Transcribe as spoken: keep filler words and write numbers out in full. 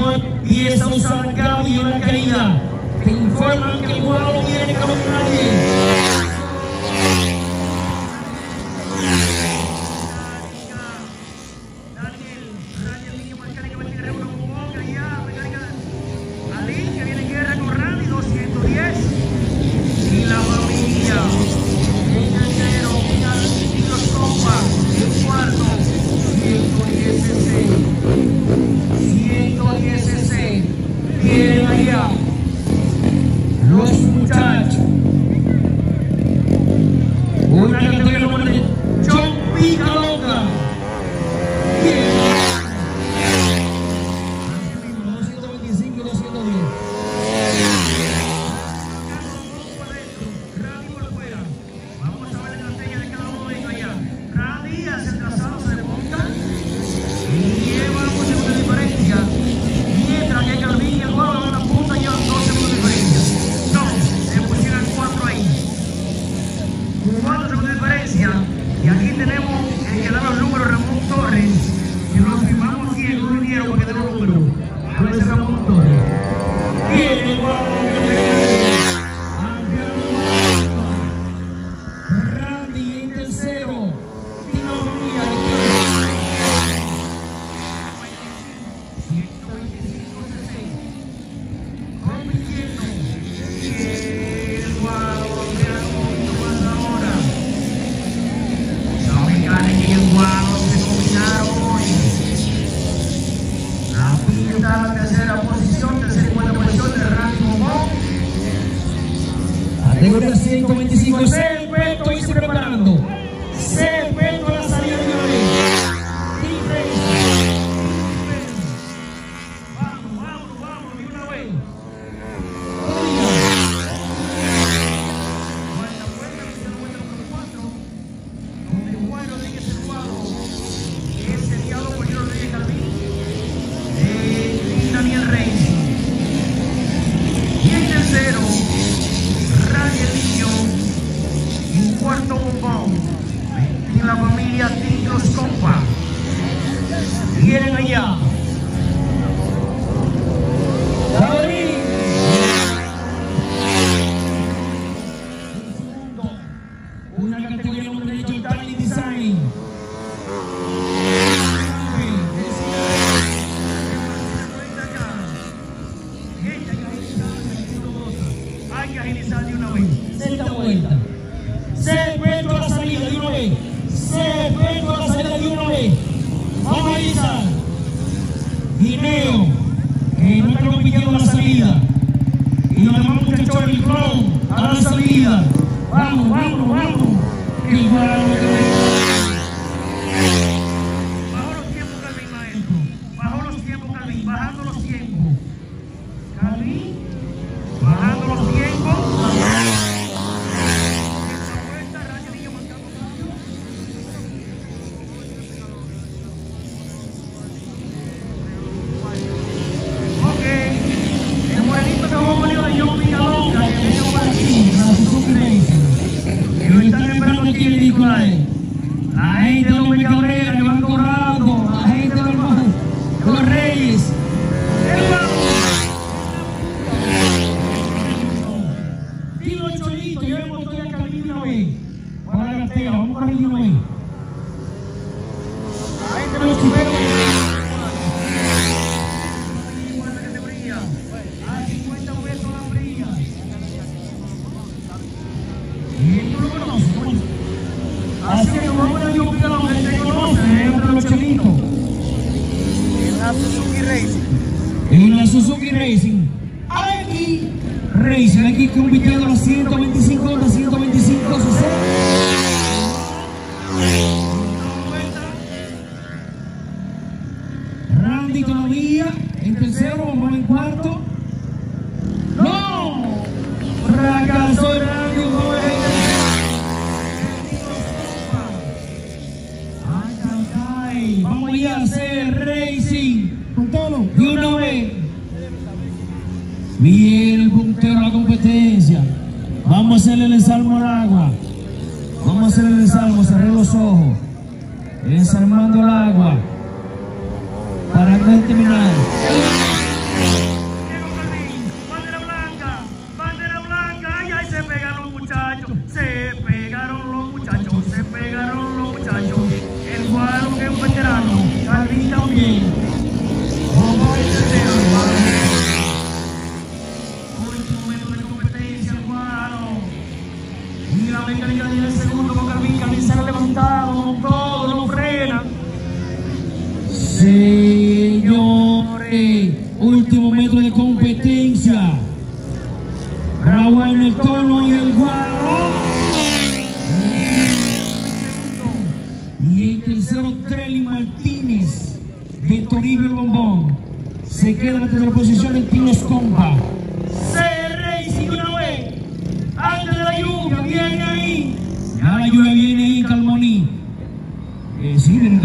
empieza a usar la cambio y la caída. Te informan que el guado viene como nadie. Vienen allá los muchachos, una categoría de John Pica Loca. doscientos veinticinco y doscientos diez. Randy por fuera. Vamos a ver la estrategia de cada uno de ellos allá. Randy hace el trazado, se remonta y lleva un segundo de diferencia. Mientras que Calvin y el Guado van a la punta y llevan dos segundos de diferencia. No, se pusieron cuatro ahí. Cuatro segundos de diferencia. Y aquí tenemos el que da los números, Ramón Torres. Y nos firmamos aquí, no vinieron porque tenemos números. Pero ese Ramón Torres. Viene el Guado. Randy en tercero. Tino Mía. La tercera posición, tercera y cuarta posición de Randy Momón. Categoría ciento veinticinco. Se efecto y se preparando. Se efecto a la salida de una vez. Vamos, vamos, vamos, de una vez. Cuarta vuelta, tercera vuelta número cuatro. Donde Juan Rodríguez el Guado es guiado por Giro Rodríguez Calvin. Daniel Reyes. Y en tercero, Randy el Niño. En cuarto, Bombón. En la familia Tigros Compa. Vienen allá. David. En segundo, una categoría número derecho, Tiny Design. Hay que agilizar de una vez. Sexta vuelta. Se efecto a la salida de una vez. Se efecto a la salida de una vez. Vamos a agilizar. Guineo, que no está compitiendo a la salida. Y los demás muchachos del clon a la salida. Vamos, vamos, vamos. Que Bajó los tiempos, Calvin, maestro. Bajó los tiempos, Calvin. Bajando los tiempos. Calvin. Bajando los tiempos. Ok. El morenito que vamos a poner de John Pica Loca, que viene por aquí, a la Suzuki Racing. Que lo están esperando aquí en el disco a él. La gente de los Cabrera que van cobrando, la gente de los, de los Reyes. Dilo Cholito, yo me monté a Calvin una vez. Para la cartera, vamos a correr una vez. La gente de los chiveros. A cincuenta pesos la fría. Y tú lo conoces, así que como vamos a John Pica Loca, te conocen, entre los chelitos. En la Suzuki Racing. En la Suzuki Racing. Aquí Racing, aquí compitiendo a los ciento veinticinco, los ciento veinticinco, sesenta. Randy todavía en tercero, vamos en cuarto. ¡No! Fracaso Randy, vamos a ir a hacer Racing con todo de una vez. Viene el puntero a la competencia. Vamos a hacerle el salmo al agua. Vamos a hacerle el salmo, cerrar los ojos. Desarmando el agua para no terminar. Señores, último metro de competencia. Bravo en el tono y el guaro. Y en tercero, Trelly Martínez de Toribio el Bombón. Se queda en la tercera posición en Pinos Compa. C Racing una vez. Antes de la lluvia, viene ahí. Ya la lluvia viene ahí, Calmoní. Eh, sí, viene